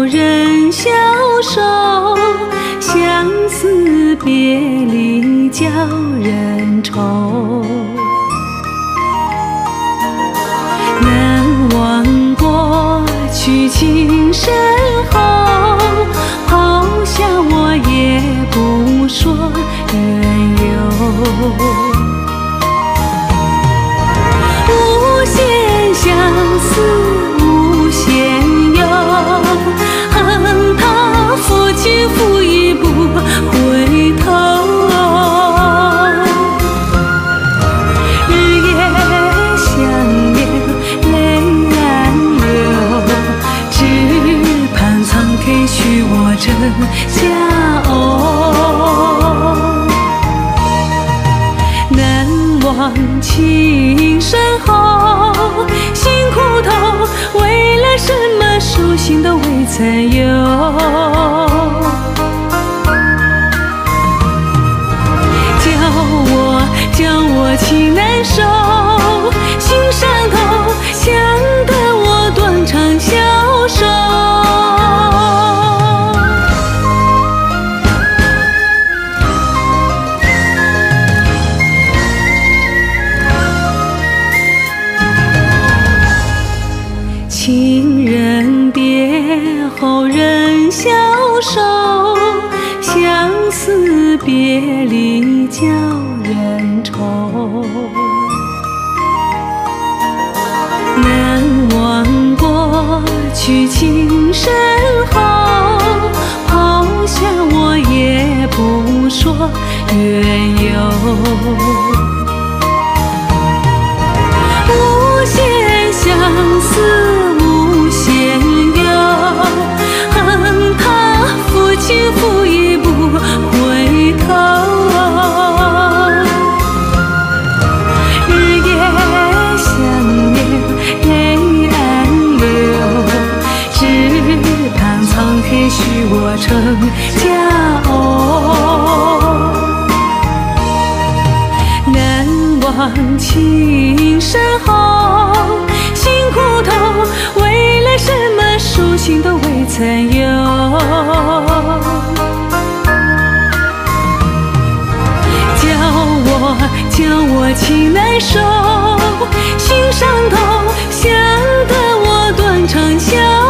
人消瘦，相思别离叫人愁。难忘过去情深厚，抛下我也不说缘由。无限相思无限忧，恨他负轻负义不回头。日夜想念泪暗流，只盼苍天许我真佳偶。难忘情深厚，辛苦头，为了什么手心都未曾有。叫我情难受，心上头，想得我断肠消瘦。情人别后人消瘦，相思别离叫人愁。难忘过去情深厚，抛下我也不说缘由。无限相思无限忧，恨他负轻负义不回头。日夜想念泪暗流，只盼苍天许我成佳偶。难忘情深厚，辛苦头，为了什么手心都未曾有。叫我情难受，心上头，想得我断肠消